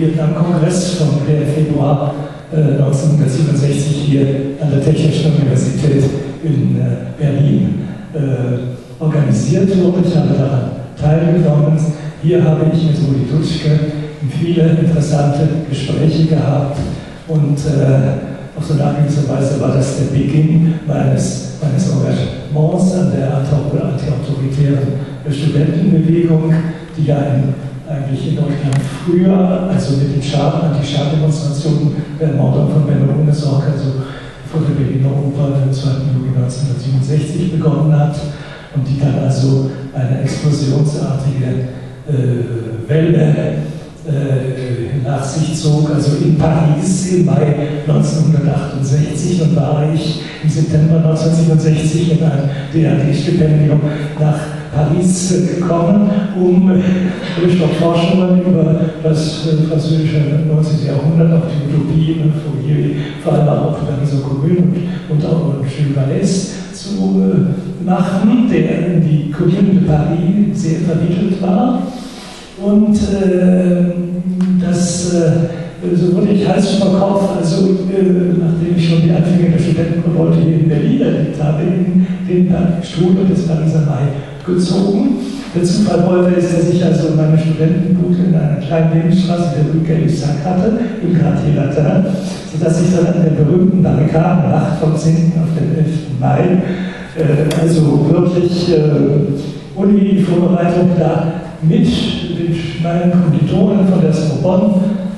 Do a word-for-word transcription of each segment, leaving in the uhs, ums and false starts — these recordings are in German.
Vietnam-Kongress vom Februar äh, neunzehnhundertsiebenundsechzig hier an der Technischen Universität in äh, Berlin äh, organisiert wurde. Ich habe daran teilgenommen. Hier habe ich mit Rudi Dutschke viele interessante Gespräche gehabt und äh, auf so eine gewisse Weise war das der Beginn meines, meines Engagements an der antiautoritären Studentenbewegung, die ja in, eigentlich in Deutschland früher, also mit den Schad, Anti-Schad-Demonstrationen der Ermordung von Benno Ohnesorg, also vor der Berliner Oper am zweiten Juli neunzehnhundertsiebenundsechzig begonnen hat und die dann also eine explosionsartige äh, Welle äh, nach sich zog, also in Paris im Mai neunzehnhundertachtundsechzig, und war ich im September neunzehnhundertsiebenundsechzig in ein D A D-Stipendium nach Paris gekommen, um durch Forschungen über das französische neunzehnten Jahrhundert, auch die Utopie und Fourier, vor allem auch über Paris Commune und auch Jules Vallès zu machen, der in die Commune de Paris sehr verwickelt war. Und äh, das, äh, so wurde ich heiß über Kopf, also äh, nachdem ich schon die Anfänge der Studentenrevolte hier in Berlin erlebt habe, in den Strudel des Pariser Mai gezogen. Der Zufall wollte es, dass ich also meine Studentenbude in einer kleinen Nebenstraße, der Rue Gay-Lussac hatte, im Quartier Latin, sodass ich dann an der berühmten Barrikadennacht vom zehnten auf den elften Mai, äh, also wirklich äh, ohne die Vorbereitung da mit meinen Kommilitonen von der Sorbonne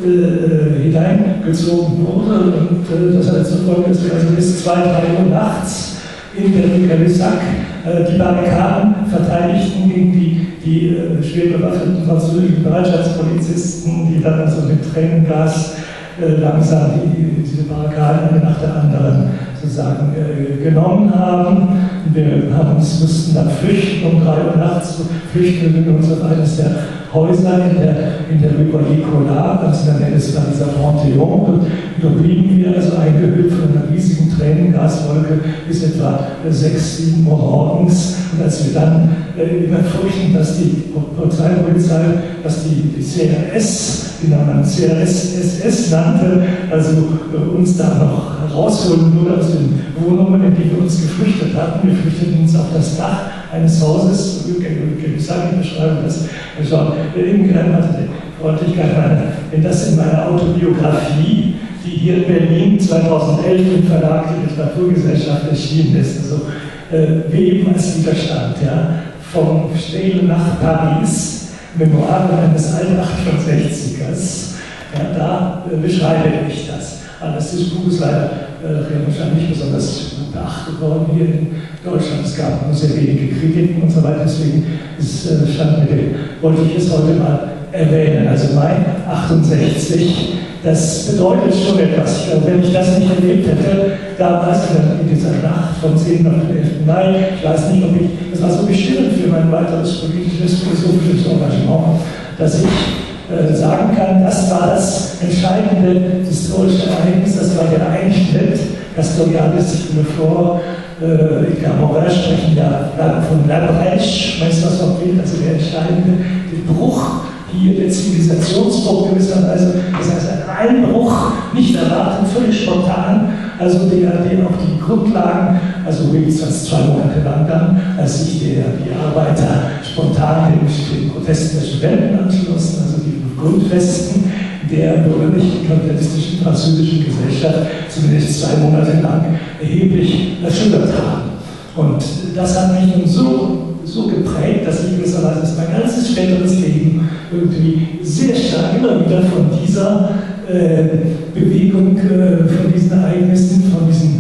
äh, hineingezogen wurde, und äh, das hat zur Folge, dass wir also bis zwei, drei Uhr nachts in der Rue Gay-Lussac äh, die Barrikaden verteidigten gegen die, die äh, schwer bewaffneten französischen Bereitschaftspolizisten, die dann also mit Tränengas äh, langsam die, diese Barrikaden eine nach der anderen sozusagen äh, genommen haben. Wir haben uns, mussten dann flüchten, um drei Uhr nachts flüchten in uns auf eines der Häuser in der, in der Rue Nicolas, also in der Nähe des Pariser Panthéon. Und da blieben wir also eingehüllt von einer riesigen Tränengaswolke bis etwa sechs, sieben Uhr morgens. Und als wir dann äh, immer fürchten, dass die Polizeipolizei, dass die, die C R S, die man C R S S S nannte, also äh, uns da noch herausholen würde aus den Wohnungen, in die wir uns geflüchtet hatten. Wir flüchteten uns auf das Dach eines Hauses. Ich sage die Beschreibung, dass Jean Ingren hatte die Freundlichkeit, wenn das in meiner Autobiografie, die hier in Berlin zweitausendelf im Verlag der Literaturgesellschaft erschienen ist, also äh, Weben als Widerstand, ja, vom Städel nach Paris, Memoiren eines Alt-achtundsechzigers, ja, da äh, beschreibe ich das. Aber das Buch ist leider äh, wahrscheinlich nicht besonders beachtet worden hier in Deutschland. Es gab nur sehr wenige Kritiken und so weiter, deswegen ist, äh, stand mit dem, wollte ich es heute mal erwähnen. Also Mai achtundsechzig, das bedeutet schon etwas. Ich glaube, wenn ich das nicht erlebt hätte, damals in dieser Nacht vom zehnten auf den elften Mai, ich weiß nicht, ob ich, das war so bestimmend für mein weiteres politisches, philosophisches Engagement, dass ich äh, sagen kann, das war das entscheidende historische Ereignis, das war der Einschnitt, Castoriadis bevor äh, ich glaube, Morin sprechen ja von La Brèche, meinst du, was noch fehlt, also der entscheidende der Bruch hier, der Zivilisationsbruch gewisserweise, das heißt ein Einbruch, nicht erwartet, völlig spontan, also der, der auch die Grundlagen, also wenigstens zwei Monate lang dann, als sich der, die Arbeiter spontan den, den Protesten der Studenten anschlossen, also die Grundfesten der bürgerlichen kapitalistischen französischen Gesellschaft zumindest zwei Monate lang erheblich erschüttert haben. Und das hat mich nun so, so geprägt, dass ich gewisserweise mein ganzes späteres Leben irgendwie sehr stark immer wieder von dieser äh, Bewegung, äh, von diesen Ereignissen, von diesen,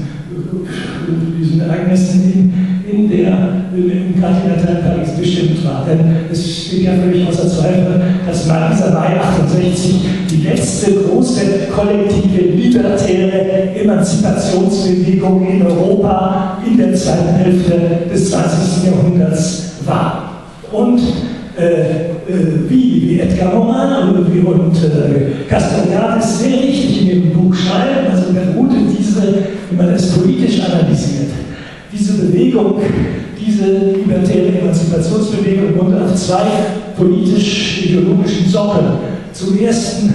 äh, diesen Ereignissen in, in der, im Quartier Paris bestimmt war. Denn es steht ja völlig außer Zweifel, dass dieser Mai achtundsechzig die letzte große kollektive libertäre Emanzipationsbewegung in Europa in der zweiten Hälfte des zwanzigsten Jahrhunderts war. Und äh, äh, wie, wie Edgar Morin und, und äh, Castoriadis sehr richtig in ihrem Buch schreiben, also beruhte diese, wenn man es politisch analysiert, diese Bewegung, diese libertäre Emanzipationsbewegung wurde auf zwei politisch-ideologischen Sockeln. Zum ersten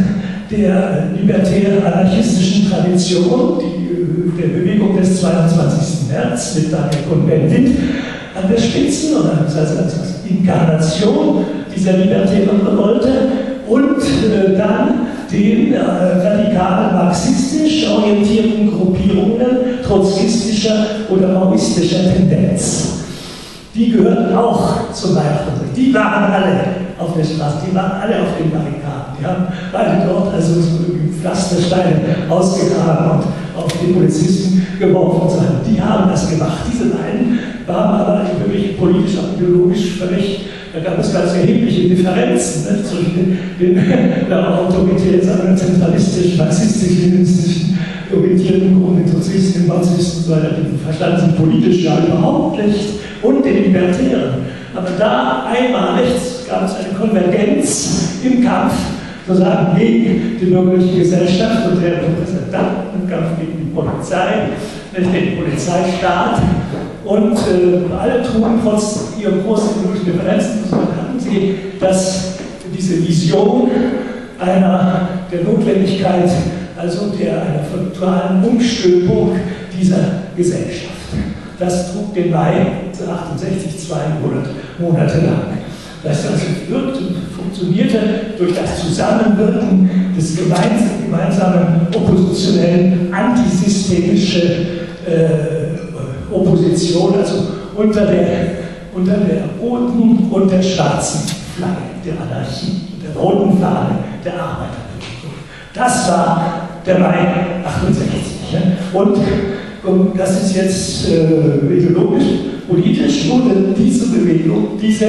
der libertär-anarchistischen Tradition, die, der Bewegung des zweiundzwanzigsten März mit Daniel Cohn-Bendit an der Spitze, oder das heißt als Inkarnation dieser libertären Revolte, und äh, dann den äh, radikal marxistisch orientierten Gruppierungen trotzkistischer oder maoistischer Tendenz. Die gehörten auch zum Weihrauch. Die waren alle auf der Straße, die waren alle auf den Barrikaden. Die haben alle dort also so Pflastersteine ausgegraben und auf die Polizisten geworfen. Die haben das gemacht. Diese beiden waren aber wirklich politisch und ideologisch völlig, da gab es ganz erhebliche Differenzen, ne, zwischen den, den autoritär, sagen wir, zentralistisch, marxistisch-leninistischen orientierten Kommunististen, Marxisten und so weiter, die verstanden sie politisch ja überhaupt nicht, und den Libertären. Aber da einmalig gab es eine Konvergenz im Kampf, sozusagen gegen die bürgerliche Gesellschaft und der Repräsentanten, im Kampf gegen die Polizei, den Polizeistaat. Und äh, alle trugen trotz ihrer großen ideologischen Differenzen, so hatten sie, dass diese Vision einer der Notwendigkeit, also der einer totalen Umstülpung dieser Gesellschaft. Das trug den Mai achtundsechzig, zwei Monate lang. Das also wirkte, funktionierte durch das Zusammenwirken des gemeinsamen, gemeinsamen oppositionellen, antisystemische äh, Opposition, also unter der, unter der roten und der schwarzen Flagge der Anarchie, der roten Flagge der Arbeiterbewegung. Das war der Mai achtundsechzig. Ja? Und um, das ist jetzt äh, ideologisch, politisch wurde diese Bewegung, diese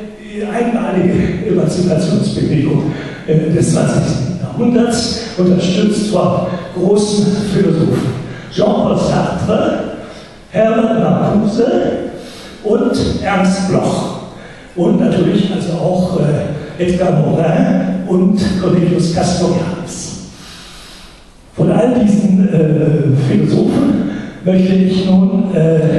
einmalige Emanzipationsbewegung äh, des zwanzigsten Jahrhunderts, unterstützt von großen Philosophen. Jean-Paul Sartre, Herbert Marcuse und Ernst Bloch. Und natürlich also auch äh, Edgar Morin und Cornelius Castoriadis. Von all diesen äh, Philosophen möchte ich nun äh,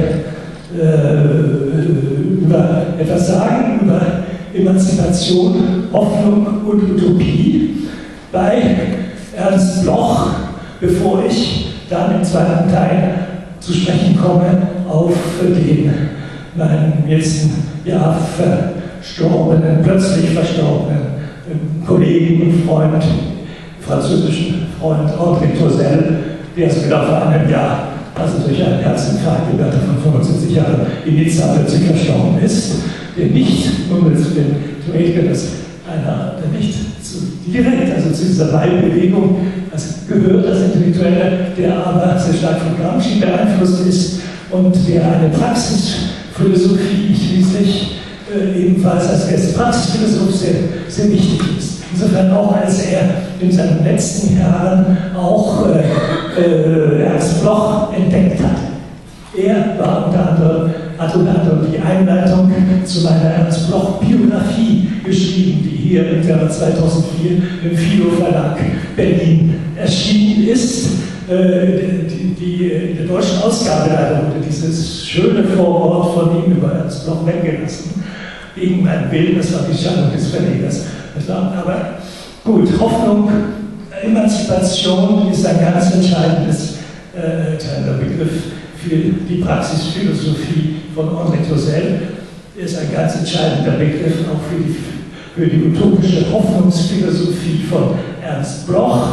äh, über etwas sagen, über Emanzipation, Hoffnung und Utopie bei Ernst Bloch, bevor ich dann im zweiten Teil zu sprechen komme auf den meinen jetzt ja verstorbenen, plötzlich verstorbenen Kollegen und Freund, französischen Freund André Tourzel, der es genau vor einem Jahr, also durch einen Herzinfarkt im Alter von fünfundsiebzig Jahren in Nizza plötzlich verstorben ist, der nicht nur zu den Theoretikern, dass einer, der nicht zu, direkt, also zu dieser Weihbewegung, also gehört als Intellektueller, der aber sehr stark von Gramsci beeinflusst ist und der eine Praxisphilosophie schließlich äh, ebenfalls als erste Praxisphilosoph sehr, sehr wichtig ist. Insofern auch, als er in seinen letzten Jahren auch äh, äh, Ernst Bloch entdeckt hat. Er war unter anderem, hat unter anderem die Einleitung zu meiner Ernst Bloch-Biografie geschrieben, die hier im Jahre zweitausendvier im Philo Verlag Berlin erschienen ist. Äh, die, die, in der deutschen Ausgabe leider wurde dieses schöne Vorwort von ihm über Ernst Bloch weggelassen, wegen einem Bild, das war die Scheidung des Verlegers. Aber gut, Hoffnung, Emanzipation ist ein ganz entscheidendes äh, Begriff für die Praxisphilosophie von André Tourzel. Er ist ein ganz entscheidender Begriff auch für die, für die utopische Hoffnungsphilosophie von Ernst Bloch.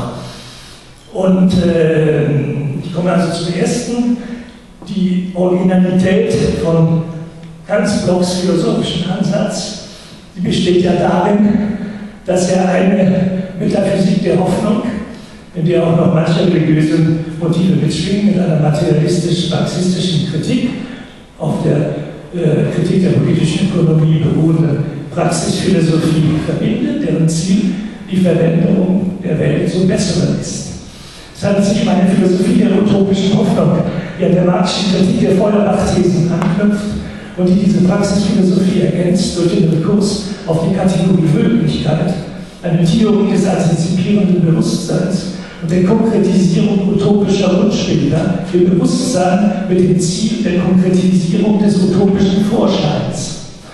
Und äh, ich komme also zum ersten, die Originalität von Ernst Blochs philosophischen Ansatz, die besteht ja darin, dass er eine Metaphysik der Hoffnung, in der auch noch manche religiöse Motive mitschwingen, mit einer materialistisch-marxistischen Kritik auf der äh, Kritik der politischen Ökonomie beruhende Praxisphilosophie verbindet, deren Ziel die Veränderung der Welt zum Besseren ist. Es handelt sich um eine Philosophie der utopischen Hoffnung, die an der marxischen Kritik der Feuerbach-Thesen anknüpft und die diese Praxisphilosophie ergänzt durch den Rekurs auf die Kategorie Wirklichkeit, eine Theorie des antizipierenden Bewusstseins und der Konkretisierung utopischer Wunschbilder im Bewusstsein mit dem Ziel der Konkretisierung des utopischen Vorsteins.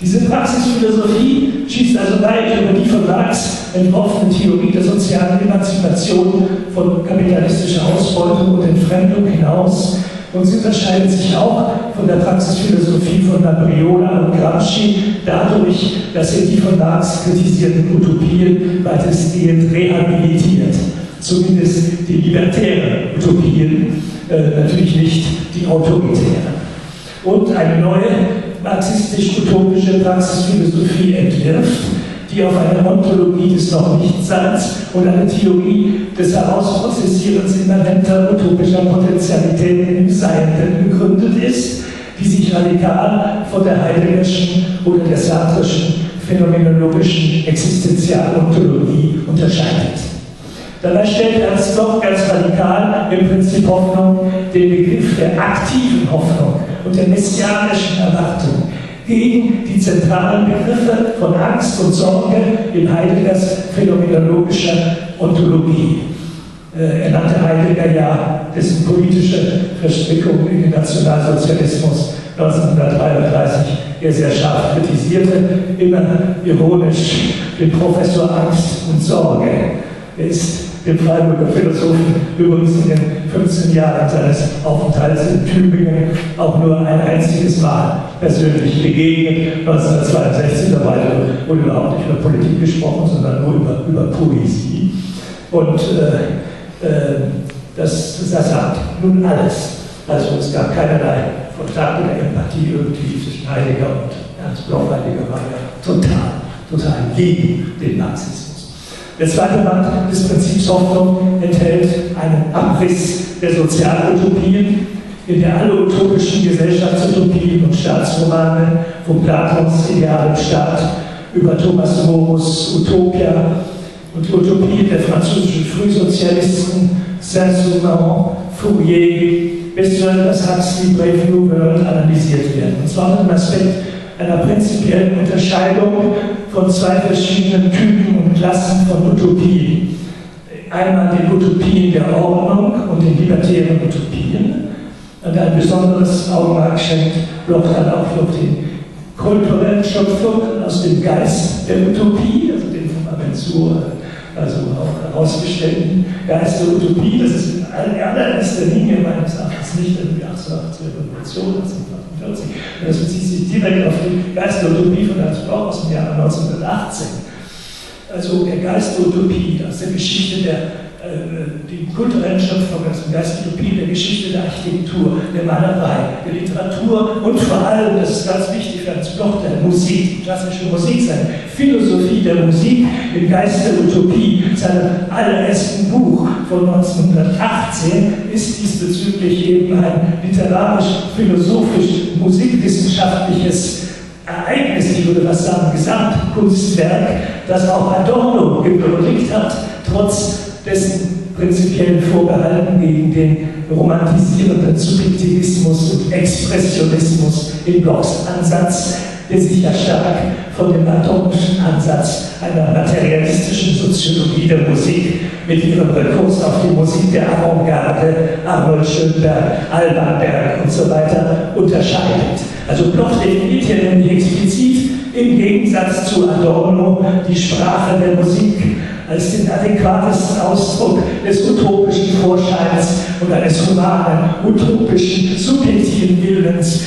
Diese Praxisphilosophie schießt also weit über die von Marx entworfene Theorie der sozialen Emanzipation von kapitalistischer Ausbeutung und Entfremdung hinaus, und sie unterscheidet sich auch von der Praxisphilosophie von Labriola und Gramsci dadurch, dass sie die von Marx kritisierten Utopien weitestgehend rehabilitiert. Zumindest die libertären Utopien, äh, natürlich nicht die autoritären. Und eine neue marxistisch-utopische Praxisphilosophie entwirft, die auf eine Ontologie des Noch-Nichtseins und eine Theorie des Herausprozessierens immanenter utopischer Potentialitäten im Seienden gegründet ist, die sich radikal von der Heideggerschen oder der Sartreschen phänomenologischen Existenzialontologie unterscheidet. Dabei stellt Ernst Bloch ganz radikal im Prinzip Hoffnung den Begriff der aktiven Hoffnung und der messianischen Erwartung gegen die zentralen Begriffe von Angst und Sorge in Heideggers phänomenologischer Ontologie. Äh, er nannte Heidegger ja, dessen politische Verstrickung in den Nationalsozialismus neunzehnhundertdreiunddreißig er sehr scharf kritisierte, immer ironisch den Professor Angst und Sorge. Er ist dem Freiburger Philosophen übrigens in den fünfzehn Jahren seines Aufenthalts in Tübingen auch nur ein einziges Mal persönlich begegnet. neunzehnhundertzweiundsechzig dabei wurde überhaupt nicht über Politik gesprochen, sondern nur über, über Poesie. Und äh, äh, das, das sagt nun alles. Also es gab keinerlei Vertrag oder Empathie irgendwie zwischen Heidegger und Ernst Bloch. Heidegger war ja total, total gegen den Marxismus. Der zweite Band des Prinzips Hoffnung enthält einen Abriss der Sozialutopien, in der alle utopischen Gesellschaftsutopien und Staatsromane von Platons idealem Staat über Thomas Moros Utopia und die Utopien der französischen Frühsozialisten Saint-Simon, Fourier bis zu das Huxley Brave New World analysiert werden. Und zwar unter dem Aspekt einer prinzipiellen Unterscheidung von zwei verschiedenen Typen und Klassen von Utopien. Einmal den Utopien der Ordnung und den libertären Utopien. Und ein besonderes Augenmerk schenkt Bloch dann auch noch den kulturellen Schöpfung aus dem Geist der Utopie, also den von Aventur, also auch herausgestellten Geist der Utopie. Das ist in allererster Linie meines Erachtens nicht die achtzehnhundertachtzig Revolution, achtzehnhundertachtundvierzig. Das bezieht sich direkt auf den Geist der Utopie von Ernst Bloch aus dem Jahre neunzehnhundertachtzehn. Also der Geist der Utopie aus der Geschichte der äh, die kulturellen Schöpfung, also der Geist der Utopie, der Geschichte der Architektur, der Malerei, der Literatur und vor allem, das ist ganz wichtig für Ernst Bloch, der Musik, die klassische Musik, seine Philosophie der Musik im Geist der Utopie, seinem allerersten Buch von neunzehnhundertachtzehn, ist diesbezüglich eben ein literarisch-philosophisch, musikwissenschaftliches Ereignis, ich würde was sagen, Gesamtkunstwerk, das auch Adorno gewürdigt hat, trotz dessen prinzipiellen Vorbehalten gegen den romantisierenden Subjektivismus und Expressionismus in Blochs Ansatz, der sich ja stark von dem adornischen Ansatz einer materialistischen Soziologie der Musik mit ihrem Rekurs auf die Musik der Avantgarde, Arnold Schönberg, Alban Berg und so weiter unterscheidet. Also Bloch definiert hier nämlich explizit im Gegensatz zu Adorno die Sprache der Musik als den adäquatesten Ausdruck des utopischen Vorscheins und eines humanen, utopischen, subjektiven Willens,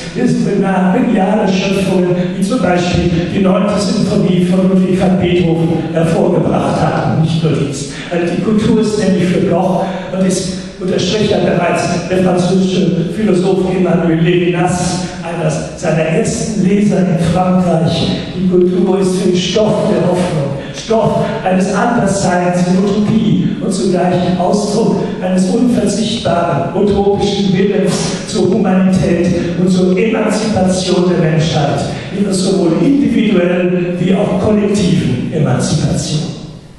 geniale Schöpfungen, wie zum Beispiel die neunte Sinfonie von Ludwig van Beethoven hervorgebracht haben. Nicht nur dies. Also die Kultur ist nämlich für Bloch und ist unterstrich ja bereits der französische Philosoph Emmanuel Levinas, einer seiner ersten Leser in Frankreich. Die Kultur ist für den Stoff der Hoffnung, Stoff eines Andersseins in Utopie und zugleich Ausdruck eines unverzichtbaren, utopischen Willens zur Humanität und zur Emanzipation der Menschheit, ihrer sowohl individuellen wie auch kollektiven Emanzipation.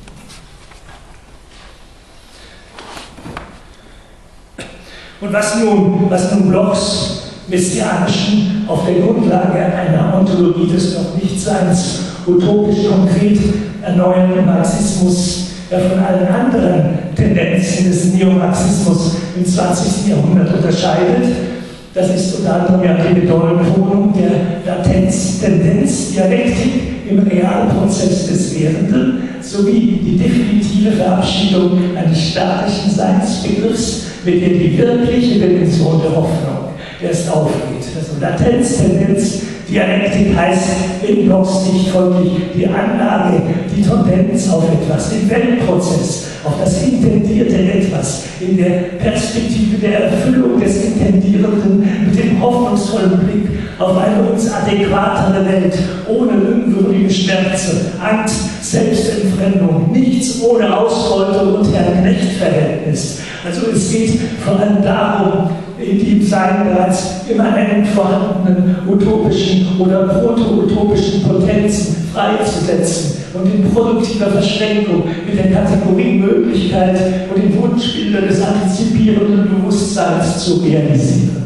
Und was nun, was nun Blochs messianischen, auf der Grundlage einer Ontologie des Noch-Nichtseins, utopisch konkret erneuernden Marxismus, der von allen anderen Tendenzen des Neomarxismus im zwanzigsten Jahrhundert unterscheidet, Das ist unter anderem ja die Betonung der Latenz-Tendenz-Dialektik im Realprozess des Werdenden sowie die definitive Verabschiedung eines statischen Seinsbegriffs, mit dem die wirkliche Dimension der Hoffnung erst aufgeht. Also Latenz-Tendenz-Dialektik heißt in Blocks Sicht folglich die Anlage, die Tendenz auf etwas, den Weltprozess, auf das intendierte Etwas, in der Perspektive der Erfüllung des Intendierenden mit dem hoffnungsvollen Blick auf eine uns adäquatere Welt, ohne unwürdige Schmerzen, Angst, Selbstentfremdung, nichts ohne Ausbeutung und Herr-Knecht-Verhältnis. Also es geht vor allem darum, in die im Sein bereits immanent vorhandenen utopischen oder proto-utopischen Potenzen freizusetzen und in produktiver Verschränkung mit der Kategorie Möglichkeit und den Wunschbilder des antizipierenden Bewusstseins zu realisieren.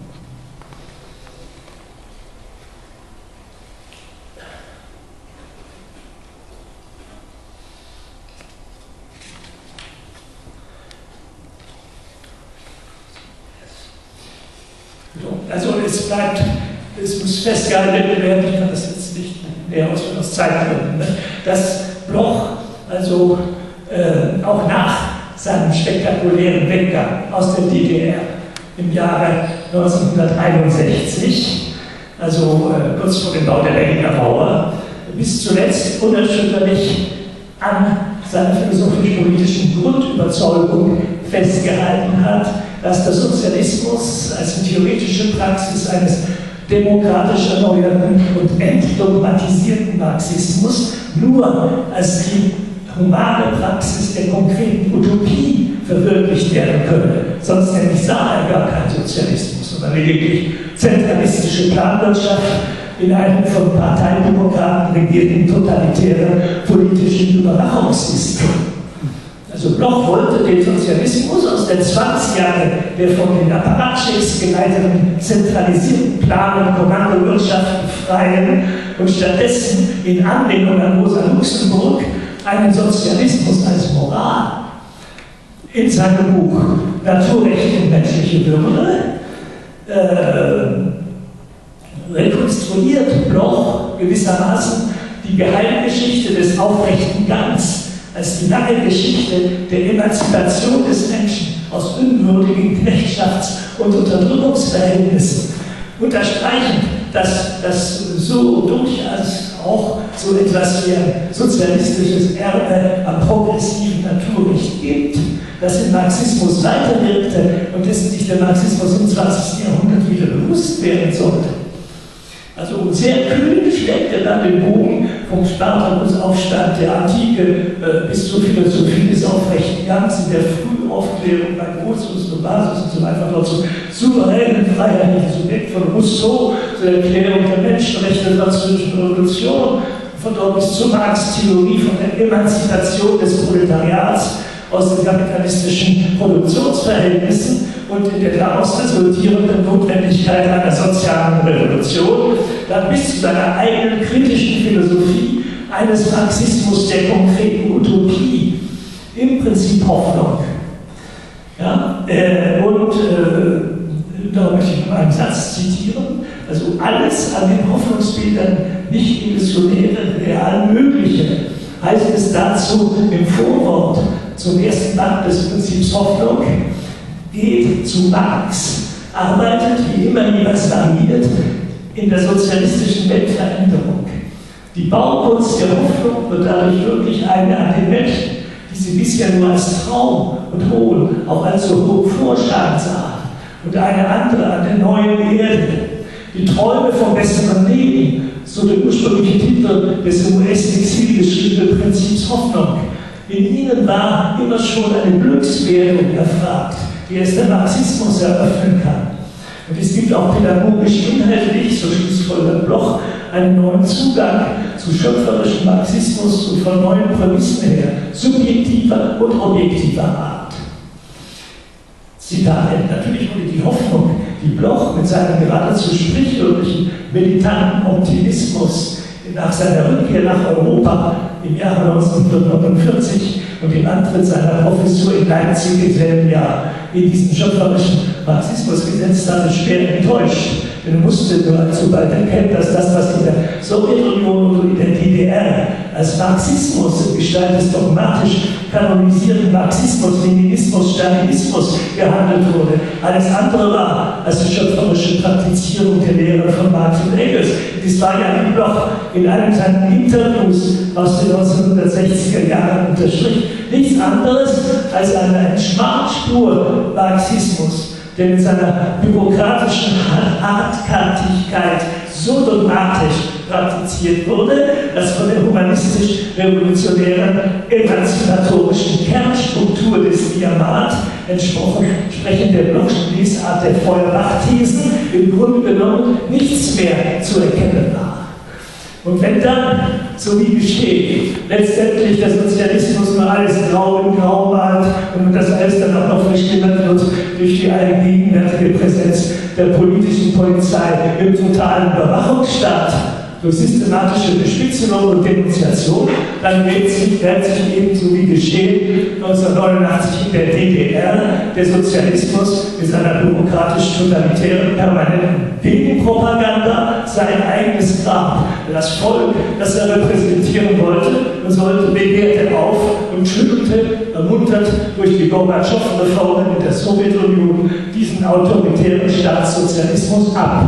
Also es bleibt, es muss festgehalten werden, ich kann das jetzt nicht näher ausführen aus Zeitgründen, dass Bloch also äh, auch nach seinem spektakulären Weggang aus der D D R im Jahre neunzehnhunderteinundsechzig, also äh, kurz vor dem Bau der Berliner Mauer, bis zuletzt unerschütterlich an seiner philosophisch-politischen Grundüberzeugung festgehalten hat, dass der Sozialismus als theoretische Praxis eines demokratisch erneuerten und entdogmatisierten Marxismus nur als die humane Praxis der konkreten Utopie verwirklicht werden könne. Sonst nämlich sah er gar keinen Sozialismus, sondern lediglich zentralistische Planwirtschaft in einem von Parteidemokraten regierten totalitären politischen Überwachungssystem. Also Bloch wollte den Sozialismus aus der Zwangsjacke der von den Apparatschicks geleiteten zentralisierten Plan- und Kommandowirtschaft befreien und stattdessen in Anlehnung an Rosa Luxemburg einen Sozialismus als Moral in seinem Buch Naturrecht und menschliche Würde äh, rekonstruiert Bloch gewissermaßen die Geheimgeschichte des aufrechten Gangs als die lange Geschichte der Emanzipation des Menschen aus unwürdigen Knechtschafts- und Unterdrückungsverhältnissen, unterstreichend, dass das so durchaus auch so etwas wie ein sozialistisches Erbe am progressiven Naturrecht gibt, das im Marxismus weiterwirkte und dessen sich der Marxismus im zwanzigsten Jahrhundert wieder bewusst werden sollte. Also sehr kühn schlägt er dann den Bogen vom Spartakusaufstand der Antike äh, bis zur Philosophie des aufrechten Gangs in der Frühaufklärung bei Grotius und Basis und so weiter, dort zum souveränen freiheitlichen Subjekt von Rousseau, zur Erklärung der Menschenrechte der französischen Revolution, von dort bis zur Marx-Theorie von der Emanzipation des Proletariats aus den kapitalistischen Produktionsverhältnissen und in der daraus resultierenden Notwendigkeit einer sozialen Revolution, dann bis zu seiner eigenen kritischen Philosophie eines Marxismus der konkreten Utopie, im Prinzip Hoffnung. Ja, äh, und äh, da möchte ich noch einen Satz zitieren, also alles an den Hoffnungsbildern nicht illusionäre, real mögliche, heißt es dazu im Vorwort zum ersten Band des Prinzips Hoffnung, geht zu Marx, arbeitet wie immer jeweils variiert in der sozialistischen Weltveränderung. Die Baukunst der Hoffnung wird dadurch wirklich eine an den Menschen, die sie bisher nur als Traum und Hohn, auch als so hoch Vorschein sah, und eine andere an der neuen Erde. Die Träume vom besseren Leben, so der ursprüngliche Titel des im U S-Exil geschriebenen Prinzips Hoffnung. In ihnen war immer schon eine Glückswährung erfragt, die es der Marxismus eröffnen kann. Und es gibt auch pädagogisch inhaltlich, so schlussfolgert Bloch, einen neuen Zugang zu schöpferischem Marxismus und von neuen Prämissen her, subjektiver und objektiver Art. Zitat, natürlich wurde die Hoffnung, die Bloch mit seinem geradezu sprichwörtlichen militanten Optimismus nach seiner Rückkehr nach Europa im Jahre neunzehnhundertneunundvierzig und dem Antritt seiner Professur in Leipzig im selben Jahr in diesen schöpferischen Marxismus gesetzt hatte, schwer enttäuscht. Denn er musste nur allzu bald erkennen, dass das, was in der Sowjetunion und in der D D R als Marxismus in Gestalt des dogmatisch kanonisierten Marxismus, Leninismus, Stalinismus gehandelt wurde, alles andere war als die schöpferische Praktizierung der Lehre von Marx und Engels. Dies war ja wie Bloch in einem seiner Interviews aus den neunzehnhundertsechziger Jahren unterstrich, nichts anderes als eine Schmachspur Marxismus, der mit seiner bürokratischen Hartkantigkeit so dogmatisch praktiziert wurde, dass von der humanistisch-revolutionären emanzipatorischen Kernstruktur des Diamat entsprechend der Blochschen Lesart der Feuerbach-Thesen im Grunde genommen nichts mehr zu erkennen war. Und wenn dann, so wie geschehen, letztendlich der Sozialismus nur alles grau in grau malt und das alles dann auch noch verschlimmert wird durch die allgegenwärtige Präsenz der politischen Polizei im totalen Überwachungsstaat, durch systematische Bespitzelung und Denunziation, dann wird sich, wird sich ebenso wie geschehen neunzehnhundertneunundachtzig in der D D R der Sozialismus mit seiner bürokratisch-totalitären permanenten Gegenpropaganda sein eigenes Grab. Das Volk, das er repräsentieren wollte und sollte, begehrte auf und schüttelte, ermuntert durch die Gorbatschow-Reformen in der Sowjetunion, diesen autoritären Staatssozialismus ab.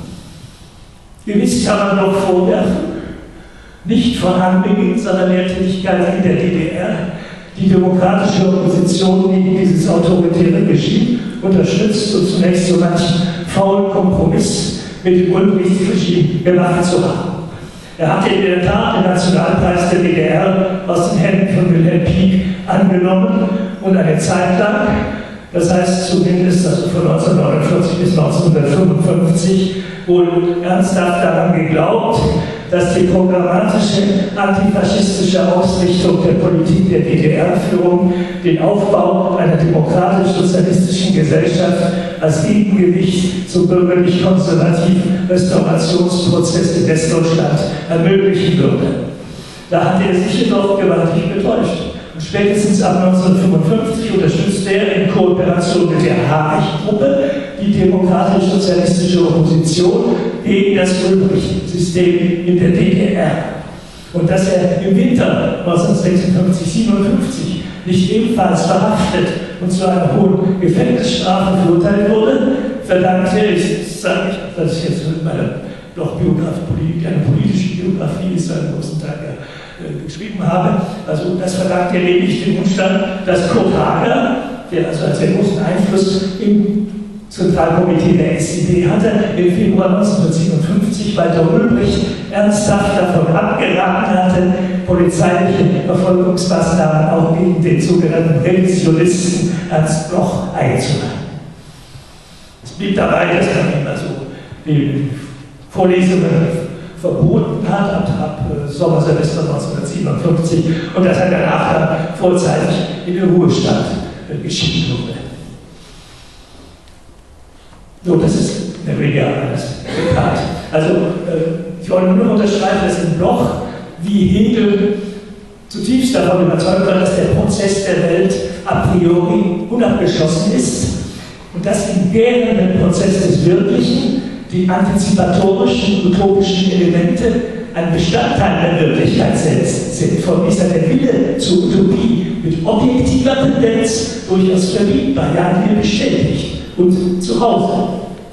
Gewiss kann man noch vorwerfen, nicht von Anbeginn seiner Lehrtätigkeit in der D D R, die demokratische Opposition gegen dieses autoritäre Regime unterstützt und zunächst so manchen faulen Kompromiss mit dem Ulbricht-Regime gemacht zu haben. Er hatte in der Tat den Nationalpreis der D D R aus den Händen von Wilhelm Pieck angenommen und eine Zeit lang, das heißt zumindest also von neunzehnhundertneunundvierzig bis neunzehnhundertfünfundfünfzig, wohl ernsthaft daran geglaubt, dass die programmatische antifaschistische Ausrichtung der Politik der D D R-Führung den Aufbau einer demokratisch-sozialistischen Gesellschaft als Gegengewicht zum bürgerlich-konservativen Restaurationsprozess in Westdeutschland ermöglichen würde. Da hat er sich jedoch gewaltig getäuscht. Und spätestens ab neunzehnhundertfünfundfünfzig unterstützte er in Kooperation mit der Harig-Gruppe die demokratisch-sozialistische Opposition gegen das Ulbricht-System in der D D R. Und dass er im Winter neunzehnhundertsechsundfünfzig siebenundfünfzig nicht ebenfalls verhaftet und zu einer hohen Gefängnisstrafe verurteilt wurde, verdankte ich, sage ich, dass ich jetzt mit meiner doch Biografie, eine politische Biografie ist, einen großen Teil ja, geschrieben habe. Also das verdankt er lediglich dem Umstand, dass Kurt Hager, der also einen sehr großen Einfluss im Zentralkomitee der S E D hatte, im Februar neunzehnhundertsiebenundfünfzig Walter Ulbricht ernsthaft davon abgeraten hatte, polizeiliche Verfolgungsmaßnahmen auch gegen den sogenannten Revisionisten Ernst Bloch einzuleiten. Es blieb dabei, dass er ihm also die Vorlesungen verboten hat ab, ab Sommersemester neunzehnhundertsiebenundfünfzig und dass er danach dann vorzeitig in den Ruhestand äh, geschickt wurde. So, das ist der Regel alles bekannt. Also, äh, ich wollte nur unterstreichen, dass in Bloch wie Hegel zutiefst davon überzeugt war, dass der Prozess der Welt a priori unabgeschlossen ist und dass im gärenden Prozess des Wirklichen die antizipatorischen, utopischen Elemente ein Bestandteil der Wirklichkeit selbst sind. Von ist der Wille zur Utopie mit objektiver Tendenz durchaus verbietbar, ja, hier bestätigt und zu Hause.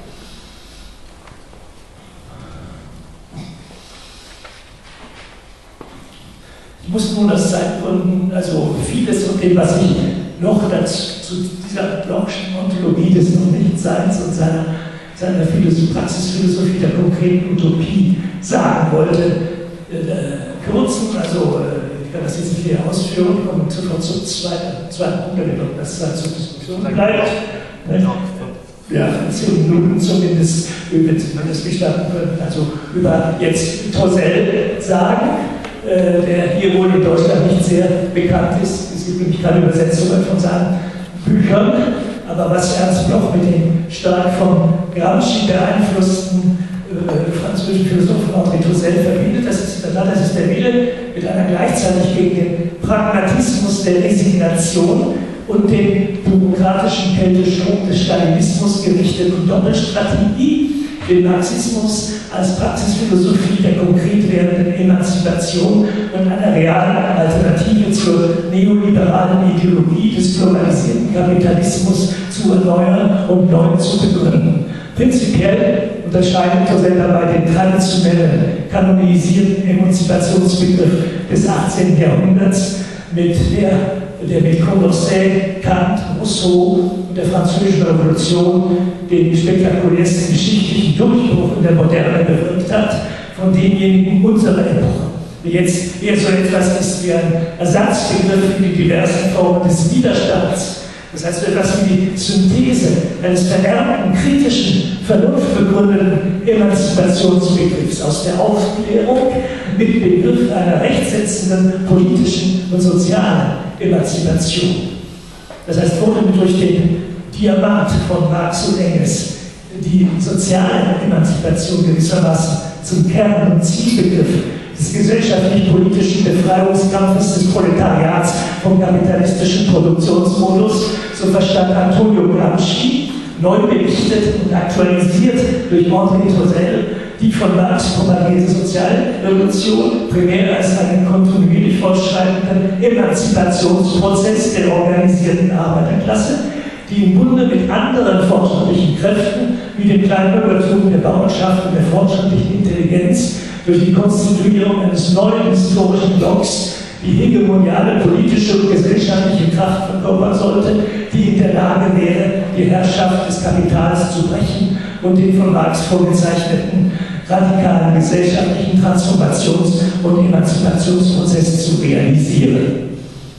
Ich muss nun aus Zeitgründen, also vieles von dem, was ich noch dazu, zu dieser Blochschen Ontologie des Noch-Nichtseins und seiner seiner Praxisphilosophie der konkreten Utopie sagen wollte, äh, kürzen, also äh, ich kann das jetzt nicht hier ausführen, kommen sofort zum zweiten, zweiten Punkt, damit auch das Zeit zur Diskussion bleibt. Ja, zehn Minuten zumindest, wenn das gestatten können, also über jetzt Tosel sagen, äh, der hier wohl in Deutschland nicht sehr bekannt ist. Es gibt nämlich keine Übersetzungen von seinen Büchern. Aber was Ernst Bloch mit dem stark von Gramsci beeinflussten äh, französischen Philosophen André Toussaint verbindet. Das ist, das ist der Wille, mit einer gleichzeitig gegen den Pragmatismus der Resignation und den bürokratischen Kältestrom des Stalinismus gerichteten Doppelstrategie, den Marxismus als Praxisphilosophie der konkret werdenden Emanzipation und einer realen Alternative zur neoliberalen Ideologie des globalisierten Kapitalismus zu erneuern und neu zu begründen. Prinzipiell unterscheidet Toussaint dabei den traditionellen, kanonisierten Emanzipationsbegriff des achtzehnten Jahrhunderts mit der, der mit Condorcet, Kant, Rousseau und der Französischen Revolution den spektakulärsten geschichtlichen Durchbruch in der Moderne bewirkt hat, von demjenigen unserer Epoche. Jetzt eher so etwas ist wie ein Ersatzbegriff für die diversen Formen des Widerstands. Das heißt, so etwas wie die Synthese eines vererbten, kritischen, vernunftbegründeten Emanzipationsbegriffs aus der Aufklärung mit Begriff einer rechtsetzenden politischen und sozialen Emanzipation. Das heißt, wurde durch den Diamant von Marx und Engels die soziale Emanzipation gewissermaßen zum Kern- und Zielbegriff des gesellschaftlich-politischen Befreiungskampfes des Proletariats vom kapitalistischen Produktionsmodus, so verstand Antonio Gramsci, neu berichtet und aktualisiert durch André Toussaint, die von Marx propagierte Sozialrevolution primär als einen kontinuierlich fortschreitenden Emanzipationsprozess der organisierten Arbeiterklasse, die im Bunde mit anderen fortschrittlichen Kräften wie dem Kleinbürgertum, der Bauernschaft und der fortschrittlichen Intelligenz durch die Konstituierung eines neuen historischen Blocks die hegemoniale politische und gesellschaftliche Kraft verkörpern sollte, die in der Lage wäre, die Herrschaft des Kapitals zu brechen und den von Marx vorgezeichneten radikalen gesellschaftlichen Transformations- und Emanzipationsprozess zu realisieren.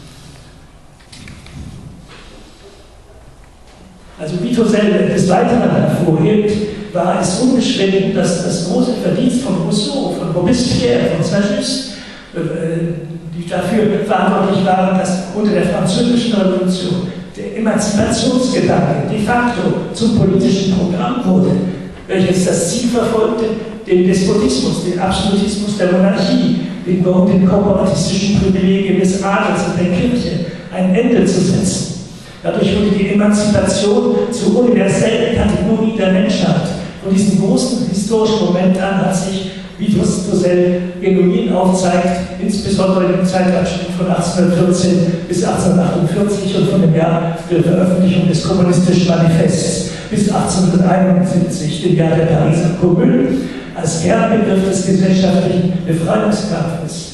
Also wie Toussaint des Weiteren hervorhebt, war es unbestritten, dass das große Verdienst von Rousseau, von Robespierre, von Saint-Just, die dafür verantwortlich waren, dass unter der Französischen Revolution der Emanzipationsgedanke de facto zum politischen Programm wurde, welches das Ziel verfolgte, den Despotismus, den Absolutismus der Monarchie, den, den korporatistischen Privilegien des Adels und der Kirche ein Ende zu setzen. Dadurch wurde die Emanzipation zur universellen Kategorie der Menschheit. Von diesem großen historischen Moment an hat sich, wie Toussaint genuin aufzeigt, insbesondere im Zeitabschnitt von achtzehnhundertvierzehn bis achtzehnhundertachtundvierzig und von dem Jahr der Veröffentlichung des Kommunistischen Manifests bis achtzehnhunderteinundsiebzig, dem Jahr der Pariser Kommune, als Kernbegriff des gesellschaftlichen Befreiungskampfes.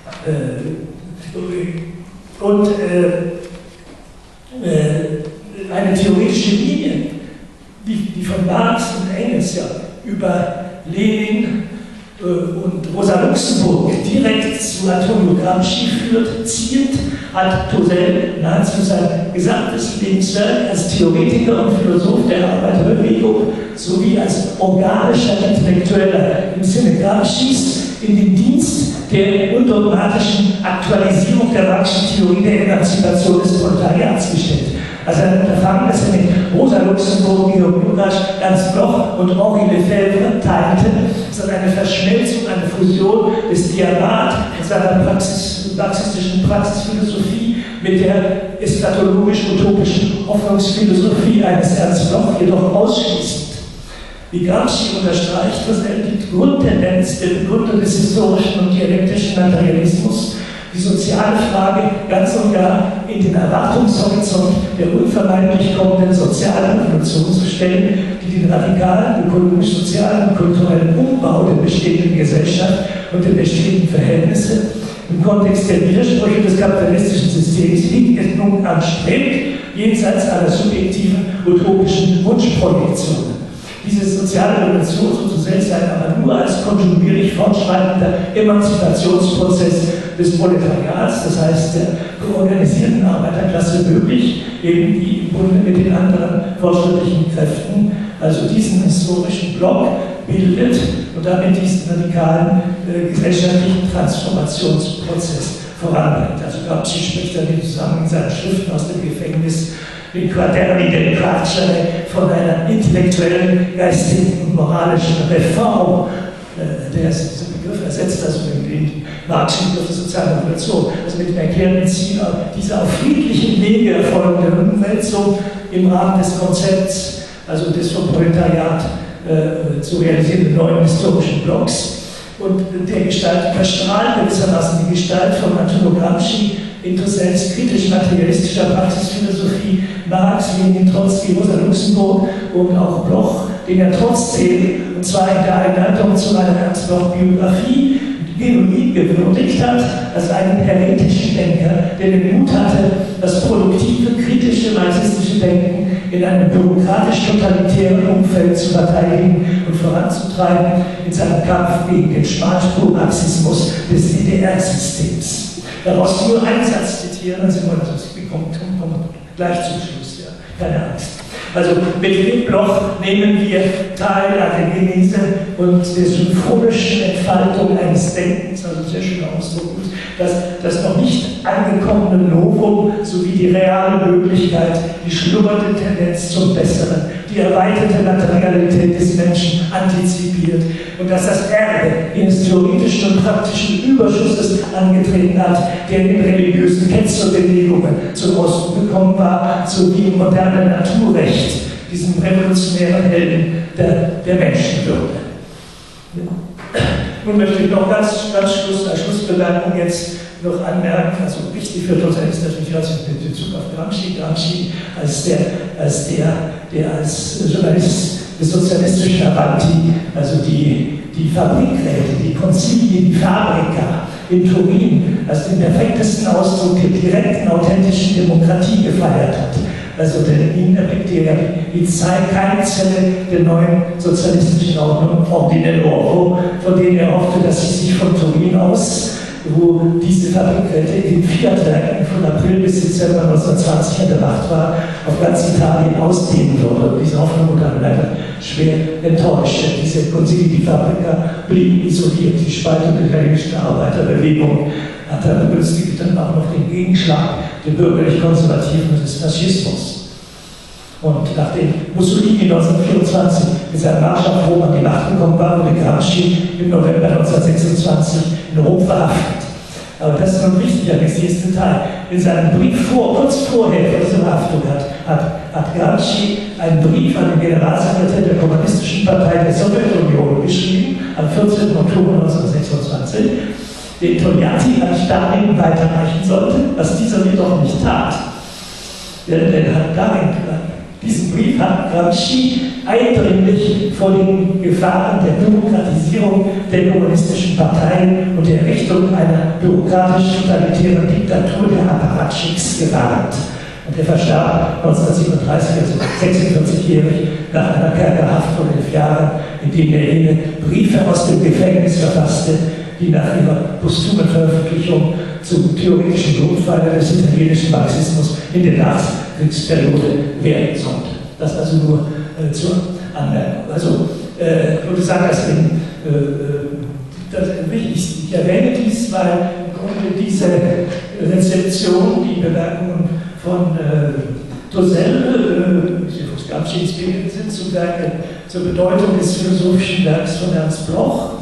Und eine theoretische Linie, die, die von Marx und Engels ja über Lenin äh, und Rosa Luxemburg direkt zu Antonio Gramsci führt, zielt, hat Toussaint nahezu sein gesamtes Lebenswerk als Theoretiker und Philosoph der Arbeiterbewegung sowie als organischer Intellektueller im Sinne Gramscis in den Dienst der undogmatischen Aktualisierung der Marxischen Theorie der Emanzipation des Proletariats gestellt. Also ein Unterfangen, das er mit Rosa Luxemburg, Georg Lukács, Ernst Bloch und Henri Lefebvre teilte, sondern eine Verschmelzung, eine Fusion des Diamant mit seiner Praxis, marxistischen Praxisphilosophie mit der eschatologisch-utopischen Hoffnungsphilosophie eines Ernst Bloch, jedoch ausschließend. Wie Gramsci unterstreicht, dass er die Grundtendenz der Begründung des historischen und dialektischen Materialismus, die soziale Frage ganz und gar in den Erwartungshorizont der unvermeidlich kommenden sozialen Revolution zu stellen, die den radikalen, ökonomisch-sozialen und kulturellen Umbau der bestehenden Gesellschaft und der bestehenden Verhältnisse im Kontext der Widersprüche des kapitalistischen Systems nun anstrebt, jenseits aller subjektiven, utopischen Wunschprojektionen. Diese soziale Revolution, so zu sehen sein, aber nur als kontinuierlich fortschreitender Emanzipationsprozess des Proletariats, das heißt der organisierten Arbeiterklasse, möglich, eben wie im Bunde mit den anderen fortschrittlichen Kräften, also diesen historischen Block bildet und damit diesen radikalen äh, gesellschaftlichen Transformationsprozess voranbringt. Also Gramsci spricht dann zusammen in seinen Schriften aus dem Gefängnis den Quaderni del Carcere, von einer intellektuellen, geistigen und moralischen Reform, der ist dieser Begriff ersetzt, also den marxischen Begriff der sozialen Revolution, also mit dem erklärten Ziel, diese auf friedlichen Wege erfolgende Umwälzung im Rahmen des Konzepts, also des vom Proletariat äh, zu realisierenden neuen historischen Blocks. Und der Gestalt verstrahlt gewissermaßen die Gestalt von Antonio Gramsci, Interessens kritisch-materialistischer Praxisphilosophie, Marx, Lenin, Trotzki, Rosa Luxemburg und auch Bloch, den er trotzdem, und zwar in der Einleitung zu einer Ernst-Bloch-Biografie, genuin gewürdigt hat, als einen heretischen Denker, der den Mut hatte, das produktive, kritische, marxistische Denken in einem bürokratisch-totalitären Umfeld zu verteidigen und voranzutreiben in seinem Kampf gegen den Schmalspur-Marxismus des D D R-Systems. Daraus nur einen Satz zitieren, dann sind wir kommen, kommen gleich zum Schluss, ja. Keine Angst. Also mit dem Bloch nehmen wir teil an der Genese und der symphonischen Entfaltung eines Denkens, also sehr schöner Ausdruck, dass das noch nicht angekommene Novum sowie die reale Möglichkeit, die schlummernde Tendenz zum Besseren, die erweiterte Materialität des Menschen antizipiert und dass das Erbe eines theoretischen und praktischen Überschusses angetreten hat, der in den religiösen Ketzerbewegungen zum Ausdruck gekommen war, sowie im modernen Naturrecht, diesem revolutionären Helden der, der Menschenwürde. Nun möchte ich noch ganz, ganz Schluss, als Schlussbemerkung jetzt noch anmerken, also wichtig für uns ist natürlich also in Bezug auf Gramsci, Gramsci als der, als der, der als Journalist des sozialistischen Avanti, also die, die Fabrikräte, die Konzilien, die Fabrica in Turin, als den perfektesten Ausdruck der direkten, authentischen Demokratie gefeiert hat. Also denn ihn erblickt er die Zeit, keine Zelle der neuen sozialistischen Ordnung, Ordine Nuovo, von denen er hoffte, dass sie sich von Turin aus, wo diese Fabrikräte in den Fiat-Werken von April bis Dezember neunzehnhundertzwanzig an der Macht war, auf ganz Italien ausdehnen würde. Und diese Hoffnung wurde dann leider schwer enttäuscht. Diese Consigli di Fabbrica blieben isoliert. Die Spaltung der italienischen Arbeiterbewegung hat dann begünstigt dann auch noch den Gegenschlag der bürgerlich-konservativen und des Faschismus. Und nachdem Mussolini neunzehnhundertvierundzwanzig mit seinem Marsch auf Rom an die Macht gekommen war, wurde Gramsci im November neunzehnhundertsechsundzwanzig in Rom verhaftet. Aber das ist nun wichtig, das nächste Teil. In seinem Brief vor, kurz vorher vor dieser Verhaftung hat, hat, hat Gramsci einen Brief an den Generalsekretär der Kommunistischen Partei der Sowjetunion geschrieben, am vierzehnten Oktober neunzehnhundertsechsundzwanzig, den Togliatti an Stalin weiterreichen sollte, was dieser jedoch nicht tat. Denn er hat darin, diesen Brief hat Gramsci eindringlich vor den Gefahren der Bürokratisierung der kommunistischen Parteien und der Errichtung einer bürokratisch-totalitären Diktatur der Apparatchiks gewarnt. Und er verstarb neunzehnhundertsiebenunddreißig, also sechsundvierzigjährig, nach einer Kerkerhaft von elf Jahren, in dem er jene Briefe aus dem Gefängnis verfasste, die nach ihrer posthumen Veröffentlichung zum theoretischen Grundpfeiler des italienischen Marxismus in der Nachkriegsperiode werden sollte. Das also nur äh, zur Anmerkung. Also, äh, ich würde sagen, dass in, äh, das, ich, ich erwähne dies, weil im Grunde diese Rezeption, die Bemerkungen von äh, Tosel, die von Gramsci inspiriert sind, zum Werke, zur Bedeutung des philosophischen Werks von Ernst Bloch,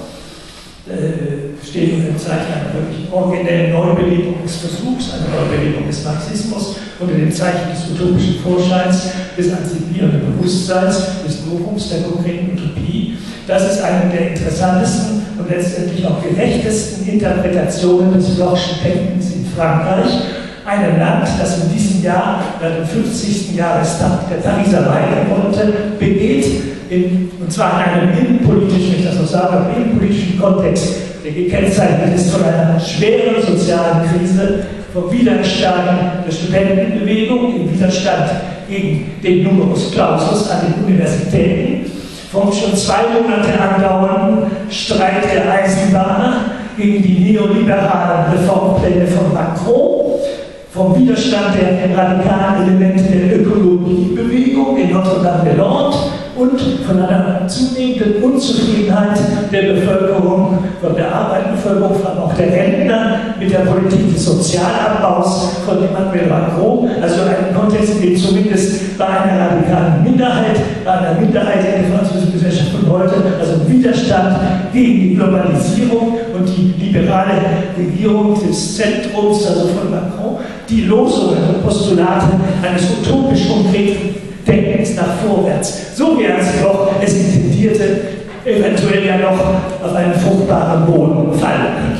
stehen im Zeichen einer wirklich originellen Neubelebung des Versuchs, einer Neubelebung des Marxismus, unter dem Zeichen des utopischen Vorscheins, des antizipierenden Bewusstseins, des Novums, der konkreten Utopie. Das ist eine der interessantesten und letztendlich auch gerechtesten Interpretationen des Blochschen Denkens in Frankreich, einem Land, das in diesem Jahr, dem fünfzigsten Jahrestag der Pariser Weihenmonate, begeht, in, und zwar in einem innenpolitischen, wenn ich das so sage, innenpolitischen Kontext, der gekennzeichnet ist von einer schweren sozialen Krise, vom Widerstand der Studentenbewegung, im Widerstand gegen den Numerus Clausus an den Universitäten, vom schon zwei Monate andauernden Streit der Eisenbahner gegen die neoliberalen Reformpläne von Macron, vom Widerstand der radikalen Elemente der Ökologiebewegung in Notre-Dame-des-Landes und von einer zunehmenden Unzufriedenheit der Bevölkerung, von der arbeitenden Bevölkerung, vor allem auch der Rentner, mit der Politik des Sozialabbaus von Emmanuel Macron, also ein Kontext, in dem zumindest bei einer radikalen Minderheit, bei einer Minderheit in der französischen Gesellschaft von heute, also Widerstand gegen die Globalisierung und die liberale Regierung des Zentrums, also von Macron, die Losungen und Postulate eines utopisch konkreten Denkens nach vorwärts, so wie es doch es intendierte, eventuell ja noch auf einen fruchtbaren Boden fallen könnte.